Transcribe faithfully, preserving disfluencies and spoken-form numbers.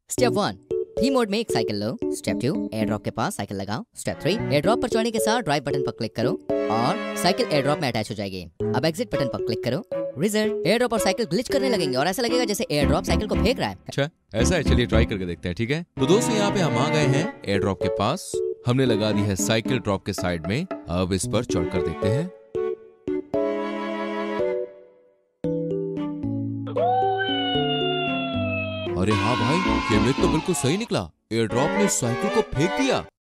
Step one, थी mode में एक साइकिल लो। स्टेप टू, एयर ड्रॉप के पास साइकिल लगाओ। स्टेप थ्री, एयर ड्रॉप पर चढ़ने के साथ ड्राइव बटन पर क्लिक करो और साइकिल एयर ड्रॉप में अटैच हो जाएगी। अब एग्जिट बटन पर क्लिक करो। रिजल्ट, एयर ड्रॉप और साइकिल ग्लिच करने लगेंगे और ऐसा लगेगा जैसे एयर ड्रॉप साइकिल को फेंक रहा है। अच्छा ऐसा है, चलिए ट्राई करके देखते हैं। ठीक है, तो दोस्तों यहाँ पे हम आ गए हैं एयर ड्रॉप के पास। हमने लगा दी है साइकिल ड्रॉप के साइड में। अब इस पर चढ़कर देखते हैं। अरे हाँ भाई, ये इमेज तो बिल्कुल सही निकला। एयर ड्रॉप ने साइकिल को फेंक दिया।